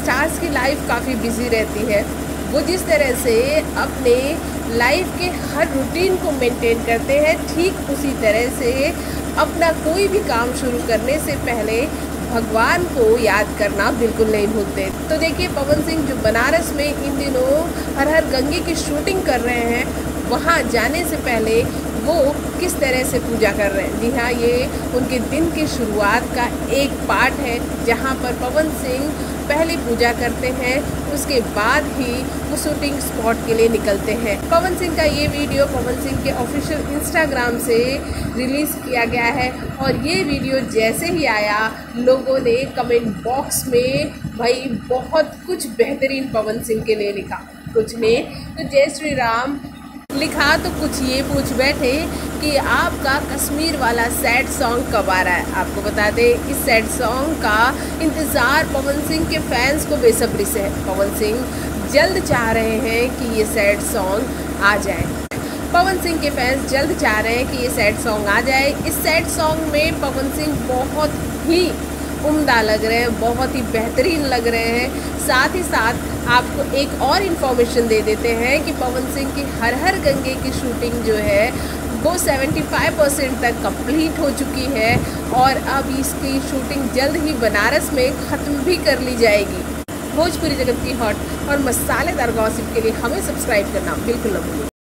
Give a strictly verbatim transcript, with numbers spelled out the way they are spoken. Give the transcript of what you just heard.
Stars की life काफ़ी busy रहती है। वो जिस तरह से अपने लाइफ के हर रूटीन को मेंटेन करते हैं, ठीक उसी तरह से अपना कोई भी काम शुरू करने से पहले भगवान को याद करना बिल्कुल नहीं भूलते। तो देखिए, पवन सिंह जो बनारस में इन दिनों हर हर गंगे की शूटिंग कर रहे हैं, वहाँ जाने से पहले वो किस तरह से पूजा कर रहे हैं। जी हाँ, ये उनके दिन की शुरुआत का एक पार्ट है, जहाँ पर पवन सिंह पहले पूजा करते हैं, उसके बाद ही वो शूटिंग स्पॉट के लिए निकलते हैं। पवन सिंह का ये वीडियो पवन सिंह के ऑफिशियल इंस्टाग्राम से रिलीज़ किया गया है और ये वीडियो जैसे ही आया, लोगों ने कमेंट बॉक्स में भाई बहुत कुछ बेहतरीन पवन सिंह के लिए लिखा। कुछ ने तो जय श्री राम लिखा, तो कुछ ये पूछ बैठे कि आपका कश्मीर वाला सैड सॉन्ग कब आ रहा है। आपको बता दें, इस सैड सॉन्ग का इंतज़ार पवन सिंह के फैंस को बेसब्री से है। पवन सिंह जल्द चाह रहे हैं कि ये सैड सॉन्ग आ जाए। पवन सिंह के फैंस जल्द चाह रहे हैं कि ये सैड सॉन्ग आ जाए। इस सैड सॉन्ग में पवन सिंह बहुत ही उम्दा लग रहे हैं, बहुत ही बेहतरीन लग रहे हैं। साथ ही साथ आपको एक और इन्फॉर्मेशन दे देते हैं कि पवन सिंह की हर हर गंगे की शूटिंग जो है वो पचहत्तर परसेंट तक कंप्लीट हो चुकी है और अब इसकी शूटिंग जल्द ही बनारस में ख़त्म भी कर ली जाएगी। भोजपुरी जगत की हॉट और मसालेदार गॉसिप के लिए हमें सब्सक्राइब करना बिल्कुल न भूलें।